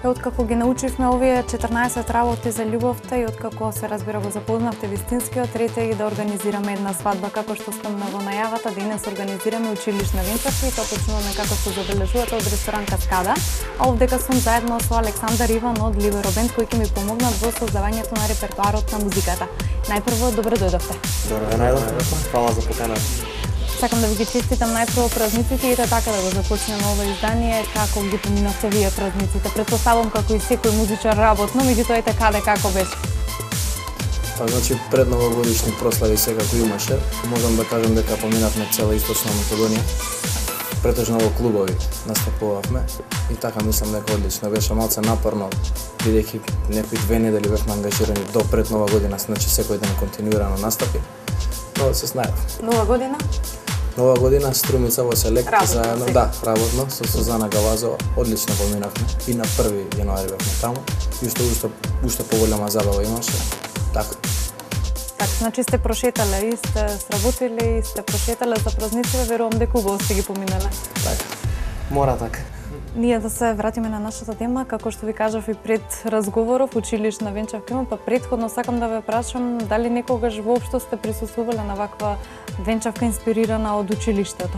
Откако ги научивме овие 14 работи за љубовта и откако се разбира го запознавте вистинскиот, рете и да организираме една свадба, како што спомна во најавата, денес организираме училишна венчавка и тоа почнуваме како што забележувате од ресторан Каскада, а овдека сум заедно со Александар Иван од Либеро Бенд кои ќе ми помогнат во создавањето на репертоарот на музиката. Најпрво, добро дојдовте. Добро дојдовте. Фала за поканата. Сакам да ви ги честитам најпрво празниците и така да го започнеме ова издание. Како ги поминавте вие празниците? Претпоставам како и секој музичар работно, меѓутоа и така како беше? Значи пред новогодишни прослави секако имаше. Можам да кажам дека поминавме цела Источна Македонија. Претежно во клубови настапувавме и така мислам дека одлично беше, малце напорно, бидејќи некои 2 недели бевме ангажирани до пред Нова година, значи секој ден континуирано настапи. Но се снајав. Нова година? Нова година Струмица во Селект заедно, да, работно со Сузана Гавазова, одлично поминавме и на 1 јануари бевме таму и уште поголема забава имаше. Така. Така, значи сте прошетале и сте сработиле и сте прошетале за празниците, верувам дека убаво сте ги поминале. Така. Мора така. Ние да се вратиме на нашата тема, како што ви кажав и пред разговоров, училишна венчавка има, па претходно сакам да ве прашам дали некогаш воопшто сте присуствувале на ваква венчавка инспирирана од училиштето?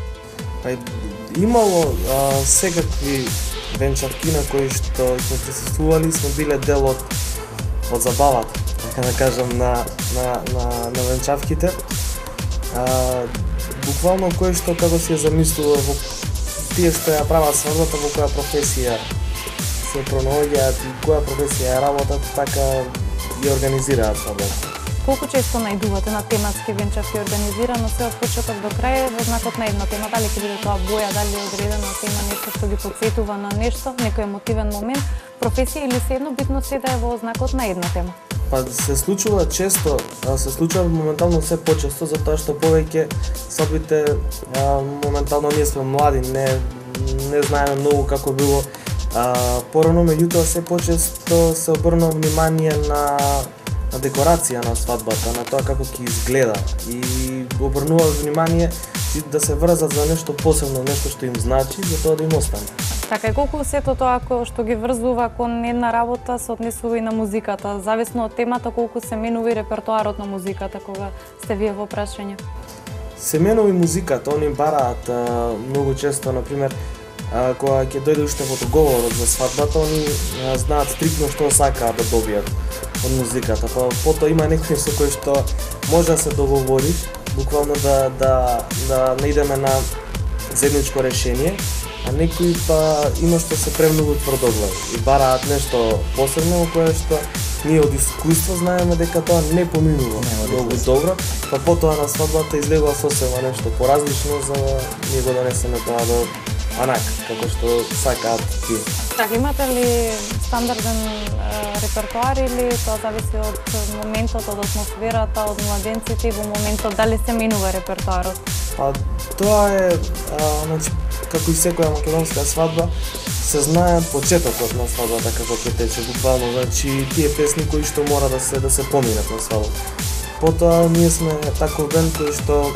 Имало секакви венчавки на кои што сме присуствували, сме биле дел од забавата, така да кажам, на венчавките. Буквално кој што како си ја замислува во тие што ја прават свадбата, во која професија се пронаоѓаат и која професија ја работат, така ја организираат свадбата. Колку често најдувате на тематски венчавки организирано се од почеток до крај во знакот на една тема? Дали ќе биде тоа боја, дали одредена тема, нешто што ги потсетува на нешто, некој емотивен момент, професија или се едно битно се да е во знакот на една тема? Па се случува често, се случува моментално се почесто, затоа што повеќе свадбите моментално ние сме млади, не знаеме многу како било порано, меѓутоа се почесто се обрнува внимание на декорација на свадбата, на тоа како ќе изгледа и обрнува внимание да се врзат за нешто посебно, нешто што им значи, за тоа да им остане. Така и колку сето тоа што ги врзува кон една работа се однесува и на музиката, зависно од темата колку се менува и репертоарот на музиката кога сте вие во прашање? Се менува и музиката, они бараат многу често, например, кога ќе дојде уште во договорот за свадбата, они знаат стриктно што сакаат да добијат од музиката. Па потоа има некои со кои што може да се договориш, буквално да наидеме на заедничко решение, а некои па има што се премногу тврдоглави и бараат нешто посебно кое што ние од искуство знаеме дека тоа не поминува многу добро, па потоа на свадбата излегува сосема нешто поразлично за да ние го донесеме тоа до анака, како што сакаат тие. Така, имате ли стандарден репертоар или тоа зависи од моментот, од атмосферата, од младенците и во моментот дали се менува репертоарот? Па тоа е, значи, како и секоја македонска свадба, се знае почетокот на свадбата како ќе тече буквално, значи тие песни кои што мора да се поминат на свадбата. Потоа ние сме таков бенд кој што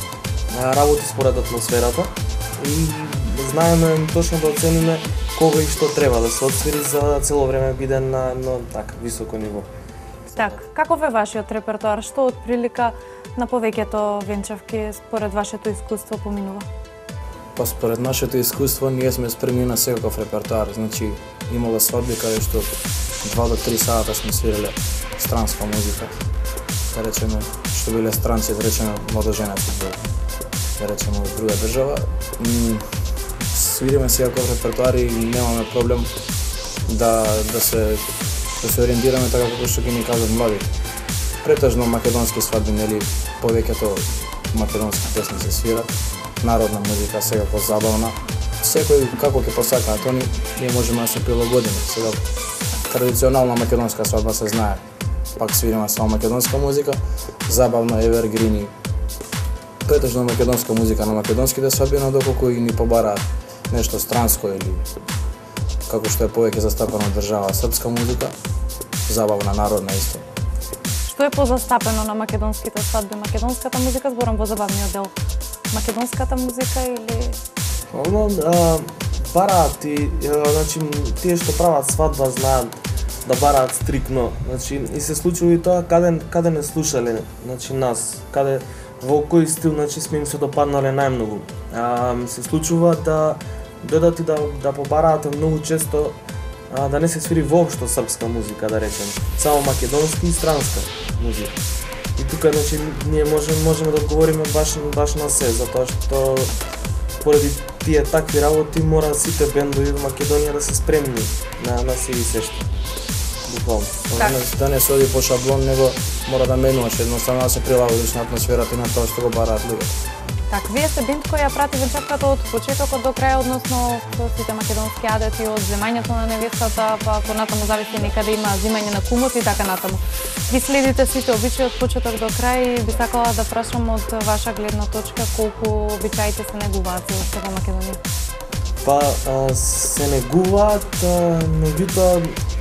работи според атмосферата и знаеме точно да оцениме кога и што треба да се отсвири за да цело време биде на едно така високо ниво. Така, каков е вашиот репертоар? Што од прилика на повеќето венчавки според вашето искуство поминува? Па според нашето искуство ние сме спремни на секаков репертоар, значи имало свадби каде што 2 до 3 сата сме свириле странска музика. Да речеме, што биле странци, да речеме младоженеци, да речеме од друга држава. Свириме секаков репертоар и немаме проблем да се ориентираме така како што ги ни кажат младите. Претежно македонски свадби, нели, повеќето македонски песни се свират, народна музика, секако забавна. Секој како ќе посакаат они, ние можеме да се прилагодиме. Сега традиционална македонска свадба се знае. Пак свириме само македонска музика, забавно, евергрини. Претежно македонска музика на македонските свадби, но доколку и ни побараат нешто странско или како што е повеќе застапено држава српска музика, забавна, народна исто. Што е позастапено на македонските свадби? Македонската музика, зборам во забавниот дел. Македонската музика или бараат и значи тие што прават свадба знаат да бараат стрикно. Значи и се случува и тоа каде не слушале, значи нас, каде во кој стил значи сме им се допаднале најмногу. Се случува да дојдат и да побараат многу често да не се свири воопшто српска музика, да речем, само македонска и странска музика. И тука значи ние можеме да одговориме баш на се, затоа што поради тие такви работи мора сите бендови во Македонија да се спремни на се и сешто. Буквално. Да не се оди по шаблон, него мора да менуваш едноставно да се прилагодиш на атмосферата и на тоа што го бараат луѓето. Так, вие сте бенд која прати венчавката од почетокот до крај, односно сите македонски адети од земањето на невестата, па понатаму зависи некаде има земање на кумот и така натаму. Ги следите сите обичаи од почеток до крај, би сакала да прашам од ваша гледна точка колку обичаите се негуваат во Македонија? Па се негуваат, меѓутоа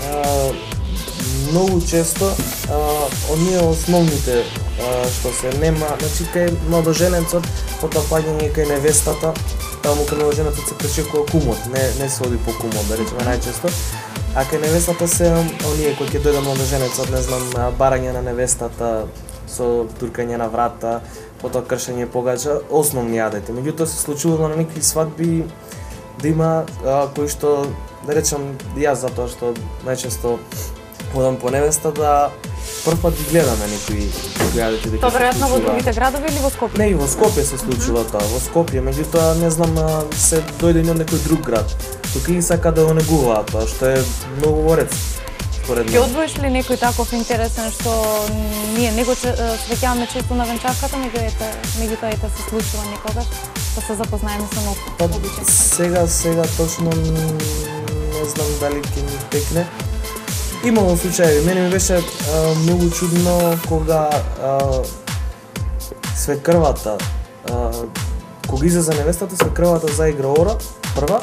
многу често оние основните што се нема, значи кај младоженецот потоа паѓање кај невестата, таму кај младоженецот се пречекува кумот, не се оди по кумот, да речеме најчесто. А кај невестата се оние кои ќе дојде младоженецот, не знам, барање на невестата со туркање на врата, потоа кршење погача, основни адети. Меѓутоа се случува на некои свадби да има кои што, да речем, јас затоа што најчесто одам по невеста да прв пат ги гледаме некои адети дека. Тоа веројатно во другите градови или во Скопје? Не, и во Скопје се случува тоа, во Скопје, меѓутоа не знам се дојде и од некој друг град. Тука и сака да го негуваат тоа, што е многу ворец. Ќе одвоиш ли некој таков интересен што ние не го свеќаваме често на венчавката, меѓутоа ете се случува некогаш да се запознаеме со нов обичај? Сега точно не знам дали ќе ми текне. Имало случаи, мене ми беше многу чудно кога свекрвата, кога излезе невестата, свекрвата заигра ора, прва,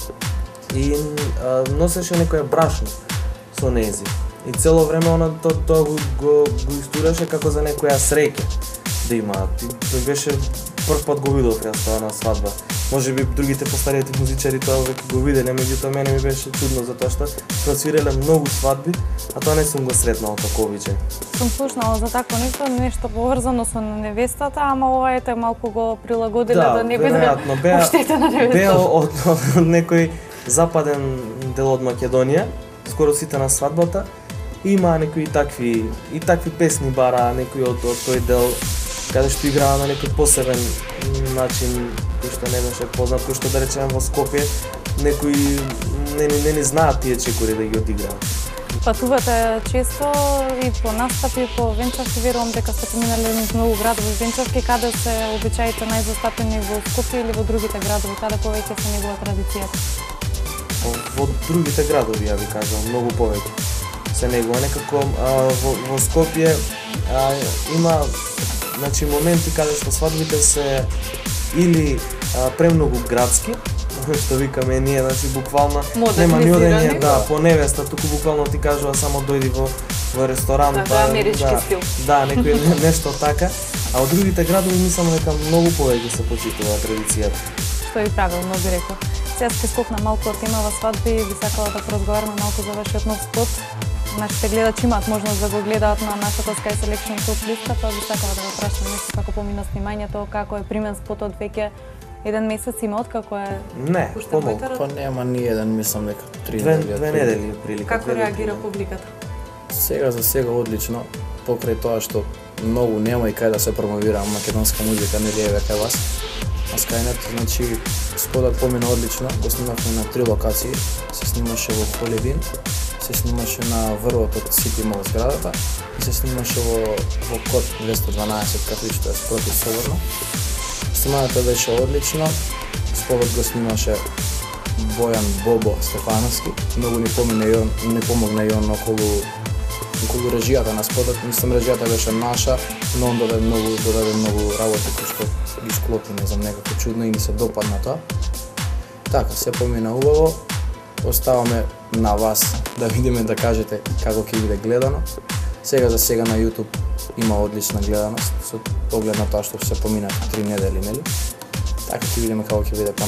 и носеше некоја брашно со нези. И цело време она тоа го истураше како за некоја среќа да имаат. И тој беше прв пат го видов јас тоа на свадба. Може би другите постаријати музичари тоа веќе го виделе, меѓутоа мене ми беше чудно затоа што свиреле многу свадби, а тоа не сум го сретнал како обичај. Сум слушнала за такво нешто поврзано со невестата, ама ова ете малку го прилагоделе да не биде оштетена невестата. Беа од некој западен дел од Македонија, скоро сите на свадбата, има некои такви песни бара, некои од тој дел каде што играа на некој посебен начин кој што не беше познат, кој што да речеме во Скопје некои не ни знаат тие чекори да ги одиграат. Патувате често и по настапи, по венчавки, верувам дека сте поминале низ многу градови венчавки, каде се обичаите најзастапени во Скопје или во другите градови, каде повеќе се негува традицијата? Во другите градови, ја ви кажам, многу повеќе се негува. Некако во Скопје има значи моменти каде што свадбите се или премногу градски, што викаме ние, значи буквално нема ни одење по невеста, туку буквално ти кажува само дојди во ресторант, амерички стил. Да, некој нешто така, а од другите градови мислам дека многу повеќе се почитува традицијата. Што ви правилно би рекол. Сега ќе скокна малку од темава свадби и би сакала да поразговараме малку за вашиот нов спот. Нашите гледачи имаат можност да го гледаат на нашата Sky Selection топ листа, па би сакала да го прашам нешто како помина снимањето, како е примен спотот, веќе еден месец има откако е. Не, помалку. Па нема ни еден, мислам дека 3 недели. 2 недели прилика. Како реагира публиката? Сега за сега одлично, покрај тоа што многу нема и кај да се промовира македонска музика, нели е кај вас. На Skynet, значи спотот помина одлично, го снимавме на 3 локации, се снимаше во Холидин, се снимаше на врвот од Сити Мол зградата и се снимаше во Код 212 кафе што е спротив Соборно. Снимањето беше одлично, спотот го снимаше Бојан Бобо Стефановски, многу ни помогна и он околу режијата на спотот. Мислам режијата беше наша, но он додаде многу работи кои што ги склопи, не знам, некако чудно и ни се допадна тоа. Така, се помина убаво. Оставаме на вас да видиме, да кажете како ќе биде гледано. Сега за сега на YouTube има одлична гледаност, со поглед на тоа што се помина 3 недели, нели? Така ќе видиме како ќе биде понатаму.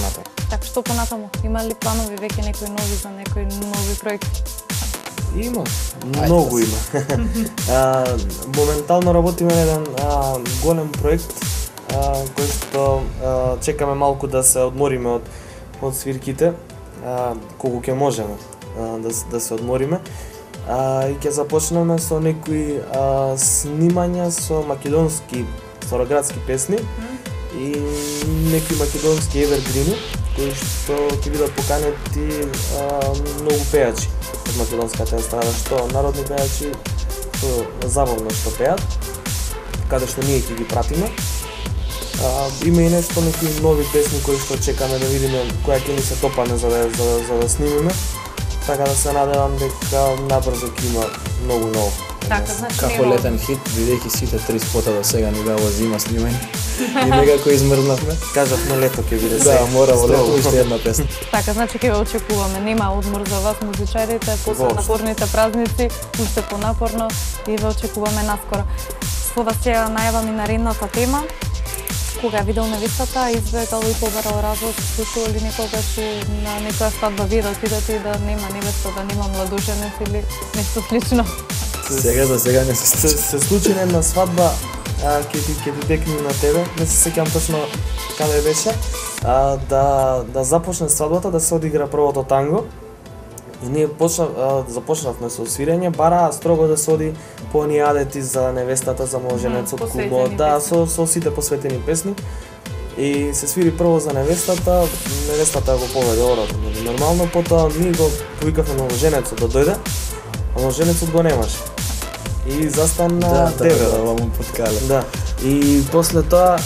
Така што понатаму? Има ли планови веќе некои нови за некои нови проекти? Има, многу има. Моментално работиме на еден голем проект кој што чекаме малку да се одмориме од свирките, колку ќе можеме да се одмориме. И ќе започнеме со некои снимања со македонски староградски песни и некои македонски евергрини кои што ќе бидат поканети многу пејачи од македонската естрада, што народни пејачи што забавно што пеат, каде што ние ќе ги пратиме. Има и нешто, некои нови песни кои што чекаме да видиме која ќе ни се топане за да снимиме. Така да се надевам дека набрзо ќе има многу ново. Така, значи Како летен хит, бидејќи сите 3 спота до сега ни беа во зима снимање. И некако измрзнавме. Кажавме лето ќе биде сега. Да, мора во лето уште една песна. Така, значи ќе ве очекуваме. Нема одмор за вас музичарите, после напорните празници, уште понапорно и ве очекуваме наскоро. Со вас ќе најавам и наредната тема. Кога видел невестата, избегал и побарал развод, случува ли некогаш на некоја свадба вие да отидете и да нема невеста, да нема младоженец или нешто слично? Сега за сега не се случи. Се случи една свадба, ќе ти декнем на тебе, не се сеќавам точно каде беше, да започне свадбата, да се одигра првото танго. И ние започнавме со свирење, бараа строго да се оди по оние адети за невестата, за младоженецот, кумот, да, со сите посветени песни. И се свири прво за невестата го поведе орато. Нормално, потоа ние го повикавме младоженецот да дојде, а младоженецот го немаше. И застана дебел. Да, му подкале. Да. И после тоа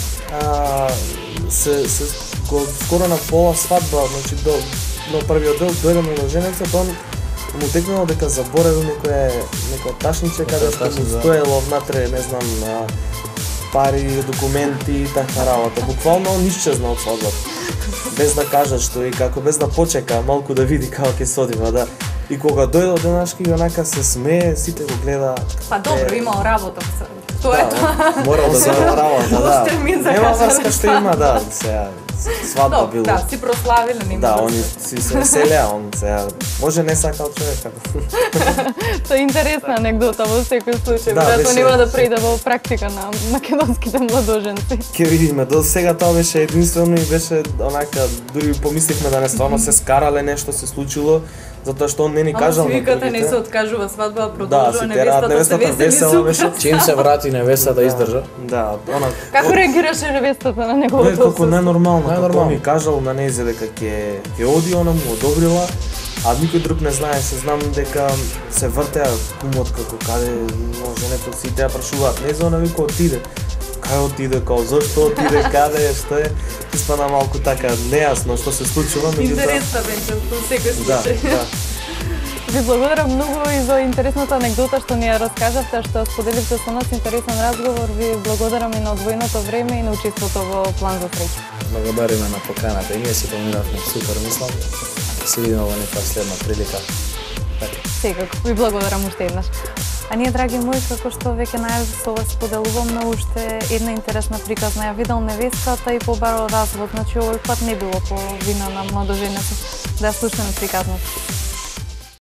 скоро на пола свадба, значи на првиот дел дојде младоженецот, он му текнало дека заборавил некоја ташниче каде што му стоело внатре, не знам, пари, документи и така работа. Буквално он исчезна од свадбата. Без да кажа што и како, без да почека малку да види како ќе се одиме, да. И кога дојде од денашки, онака се смее, сите го гледа. Па добро, имал работа. Тоа е тоа. Мора да земе работа, да. Термин за Нема кажа. врска што има, да, сега свадба било. Да, си прославиле, нема. Да, они си се веселеа, он сега може не сакал човекот. Тоа е интересна анегдота во секој случај, Да, веројатно беше- нема да преиде во практика на македонските младоженци. Ке видиме, до сега тоа беше единствено и беше онака, дури помисливме да не стварно се скарале, нешто се случило, затоа што он не ни кажал Ама на си викате не другите. се откажува свадба, Да, продолжува си терат, невестата се весели весела супер. беше. Чим се врати невестата издржа. Да, она. Како реагираше невестата на Тоа е неговото како отсуство? најнормално, како Најнормално. ми кажал на нејзе дека ќе оди, она му одобрила, а никој друг не знаеше. Знам дека се вртеа кумот како каде женето сите ја прашуваат. Нејзе, она вика отиде. Кај отиде, као зашто отиде, каде, што е? Испана малку така нејасно што се случува, меѓутоа. Интересна венчер, во секој Да, случај. да. Ви благодарам многу и за интересната анегдота што ни ја раскажавте, што споделивте со нас интересен разговор. Ви благодарам и на одвоеното време и на учеството во План за среќа. Благодариме на поканата и ние си поминавме супер, мислам. Ќе се видиме во некоја следна прилика. Така. Секако, ви благодарам уште еднаш. А ние, драги мои, како што веќе најавив, со вас споделувам на уште една интересна приказна. Ја видел невестата и побарал развод, значи овој пат не било по вина на младоженецот. Да ја слушнеме приказната.